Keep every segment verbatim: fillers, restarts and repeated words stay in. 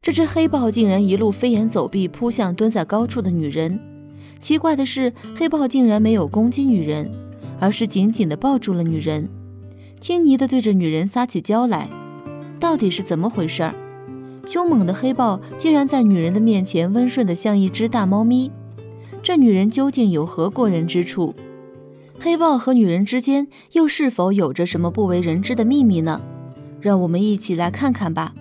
这只黑豹竟然一路飞檐走壁扑向蹲在高处的女人。奇怪的是，黑豹竟然没有攻击女人，而是紧紧地抱住了女人，轻昵地对着女人撒起娇来。到底是怎么回事？凶猛的黑豹竟然在女人的面前温顺得像一只大猫咪，这女人究竟有何过人之处？黑豹和女人之间又是否有着什么不为人知的秘密呢？让我们一起来看看吧。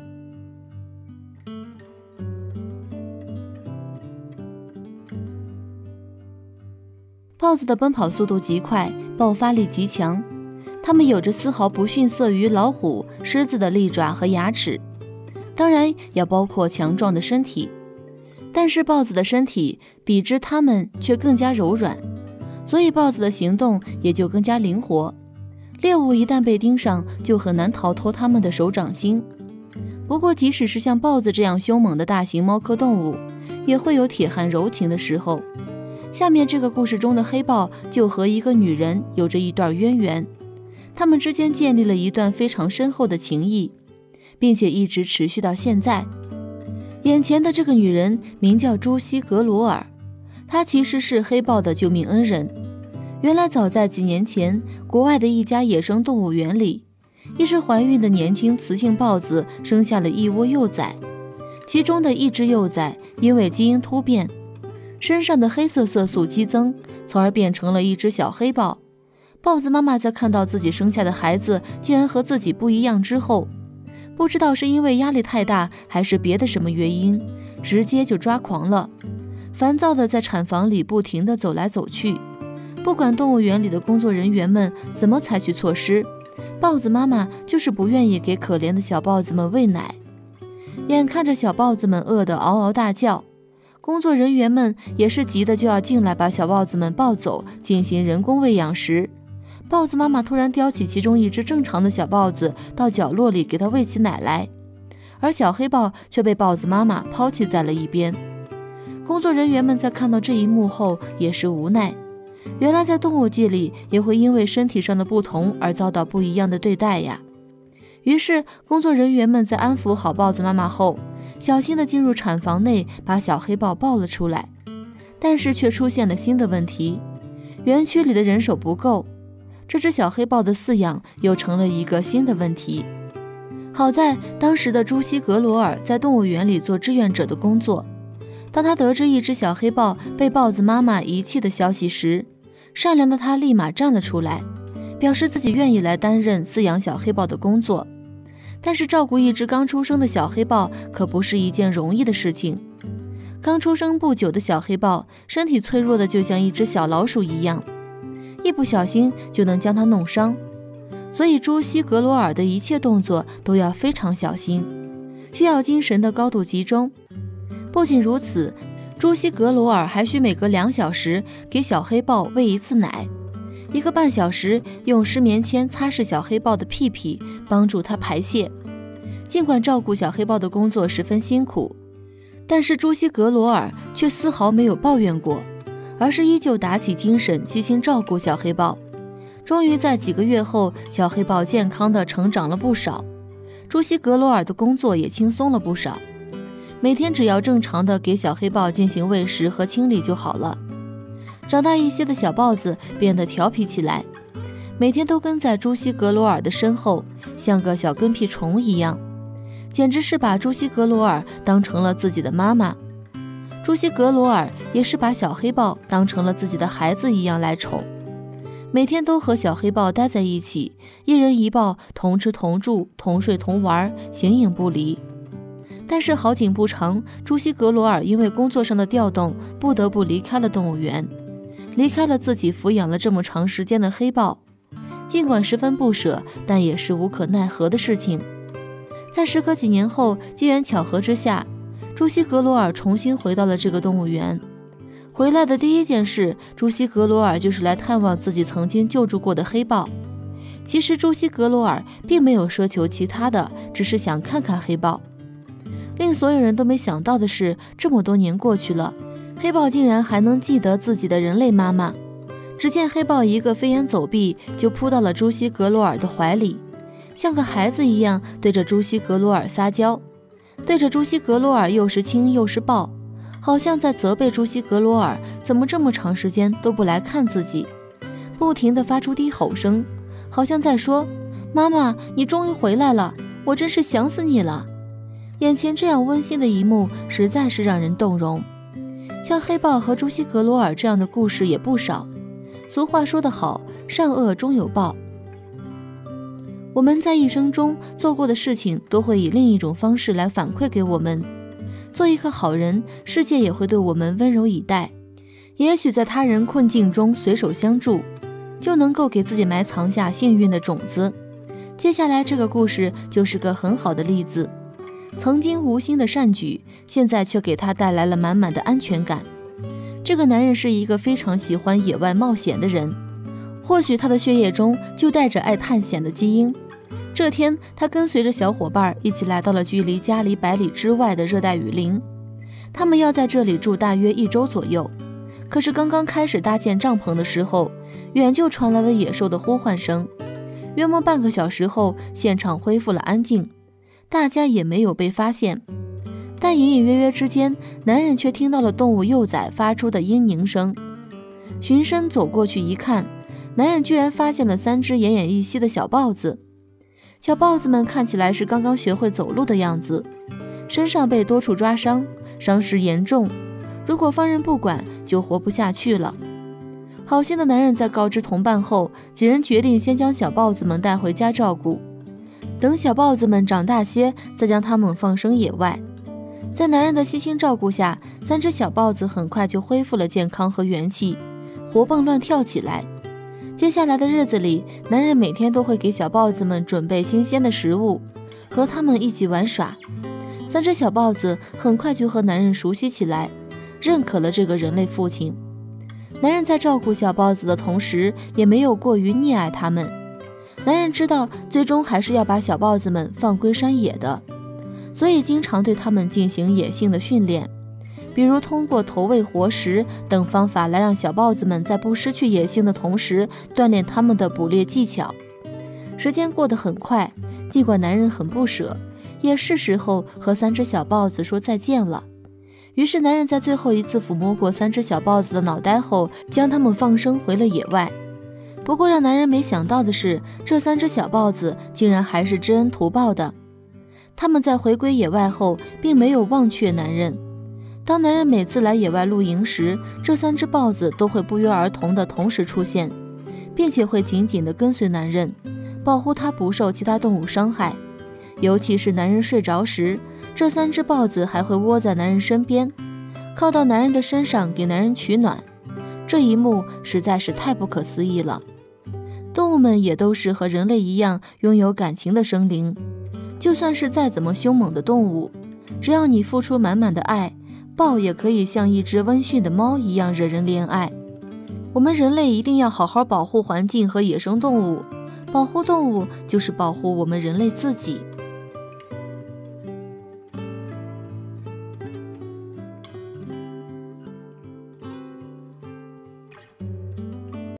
豹子的奔跑速度极快，爆发力极强，它们有着丝毫不逊色于老虎、狮子的利爪和牙齿，当然要包括强壮的身体。但是豹子的身体比之它们却更加柔软，所以豹子的行动也就更加灵活。猎物一旦被盯上，就很难逃脱它们的手掌心。不过即使是像豹子这样凶猛的大型猫科动物，也会有铁汉柔情的时候。下面这个故事中的黑豹就和一个女人有着一段渊源，他们之间建立了一段非常深厚的情谊，并且一直持续到现在。眼前的这个女人名叫朱西格罗尔，她其实是黑豹的救命恩人。原来早在几年前，国外的一家野生动物园里，一只怀孕的年轻雌性豹子生下了一窝幼崽，其中的一只幼崽因为基因突变，身上的黑色色素激增，从而变成了一只小黑豹。豹子妈妈在看到自己生下的孩子竟然和自己不一样之后，不知道是因为压力太大还是别的什么原因，直接就抓狂了，烦躁地在产房里不停地走来走去。不管动物园里的工作人员们怎么采取措施，豹子妈妈就是不愿意给可怜的小豹子们喂奶。眼看着小豹子们饿得嗷嗷大叫，工作人员们也是急得就要进来把小豹子们抱走，进行人工喂养时，豹子妈妈突然叼起其中一只正常的小豹子到角落里给它喂起奶来，而小黑豹却被豹子妈妈抛弃在了一边。工作人员们在看到这一幕后也是无奈，原来在动物界里也会因为身体上的不同而遭到不一样的对待呀。于是工作人员们在安抚好豹子妈妈后，小心地进入产房内，把小黑豹抱了出来。但是却出现了新的问题，园区里的人手不够，这只小黑豹的饲养又成了一个新的问题。好在当时的朱西格罗尔在动物园里做志愿者的工作，当他得知一只小黑豹被豹子妈妈遗弃的消息时，善良的他立马站了出来，表示自己愿意来担任饲养小黑豹的工作。但是照顾一只刚出生的小黑豹可不是一件容易的事情。刚出生不久的小黑豹身体脆弱的就像一只小老鼠一样，一不小心就能将它弄伤，所以朱西格罗尔的一切动作都要非常小心，需要精神的高度集中。不仅如此，朱西格罗尔还需每隔两小时给小黑豹喂一次奶，一个半小时用湿棉签擦拭小黑豹的屁屁，帮助它排泄。尽管照顾小黑豹的工作十分辛苦，但是朱西格罗尔却丝毫没有抱怨过，而是依旧打起精神细心照顾小黑豹。终于在几个月后，小黑豹健康地成长了不少，朱西格罗尔的工作也轻松了不少，每天只要正常地给小黑豹进行喂食和清理就好了。长大一些的小豹子变得调皮起来，每天都跟在朱西格罗尔的身后，像个小跟屁虫一样，简直是把朱西格罗尔当成了自己的妈妈。朱西格罗尔也是把小黑豹当成了自己的孩子一样来宠，每天都和小黑豹待在一起，一人一豹，同吃同住，同睡同玩，形影不离。但是好景不长，朱西格罗尔因为工作上的调动，不得不离开了动物园，离开了自己抚养了这么长时间的黑豹。尽管十分不舍，但也是无可奈何的事情。在时隔几年后，机缘巧合之下，朱西格罗尔重新回到了这个动物园。回来的第一件事，朱西格罗尔就是来探望自己曾经救助过的黑豹。其实朱西格罗尔并没有奢求其他的，只是想看看黑豹。令所有人都没想到的是，这么多年过去了，黑豹竟然还能记得自己的人类妈妈。只见黑豹一个飞檐走壁就扑到了朱西格罗尔的怀里，像个孩子一样对着朱西格罗尔撒娇。 对着朱西格罗尔又是亲又是抱，好像在责备朱西格罗尔怎么这么长时间都不来看自己，不停地发出低吼声，好像在说：妈妈，你终于回来了，我真是想死你了。眼前这样温馨的一幕实在是让人动容。像黑豹和朱西格罗尔这样的故事也不少。俗话说得好，善恶终有报。我们在一生中做过的事情都会以另一种方式来反馈给我们。做一个好人，世界也会对我们温柔以待。也许在他人困境中随手相助，就能够给自己埋藏下幸运的种子。接下来这个故事就是个很好的例子。曾经无心的善举，现在却给他带来了满满的安全感。这个男人是一个非常喜欢野外冒险的人，或许他的血液中就带着爱探险的基因。这天，他跟随着小伙伴一起来到了距离家里百里之外的热带雨林。他们要在这里住大约一周左右。可是刚刚开始搭建帐篷的时候，远就传来了野兽的呼唤声。约莫半个小时后，现场恢复了安静，大家也没有被发现。但隐隐约约之间，男人却听到了动物幼崽发出的嘤咛声。循声走过去一看，男人居然发现了三只奄奄一息的小豹子。小豹子们看起来是刚刚学会走路的样子，身上被多处抓伤，伤势严重，如果放任不管，就活不下去了。好心的男人在告知同伴后，几人决定先将小豹子们带回家照顾，等小豹子们长大些，再将它们放生野外。在男人的悉心照顾下，三只小豹子很快就恢复了健康和元气，活蹦乱跳起来。接下来的日子里，男人每天都会给小豹子们准备新鲜的食物，和它们一起玩耍。三只小豹子很快就和男人熟悉起来，认可了这个人类父亲。男人在照顾小豹子的同时，也没有过于溺爱它们。男人知道，最终还是要把小豹子们放归山野的，所以经常对它们进行野性的训练，比如通过投喂活食等方法来让小豹子们在不失去野性的同时锻炼它们的捕猎技巧。时间过得很快，尽管男人很不舍，也是时候和三只小豹子说再见了。于是男人在最后一次抚摸过三只小豹子的脑袋后，将它们放生回了野外。不过让男人没想到的是，这三只小豹子竟然还是知恩图报的。他们在回归野外后，并没有忘却男人。当男人每次来野外露营时，这三只豹子都会不约而同地同时出现，并且会紧紧地跟随男人，保护他不受其他动物伤害。尤其是男人睡着时，这三只豹子还会窝在男人身边，靠到男人的身上给男人取暖。这一幕实在是太不可思议了。动物们也都是和人类一样拥有感情的生灵，就算是再怎么凶猛的动物，只要你付出满满的爱，豹也可以像一只温驯的猫一样惹人怜爱。我们人类一定要好好保护环境和野生动物，保护动物就是保护我们人类自己。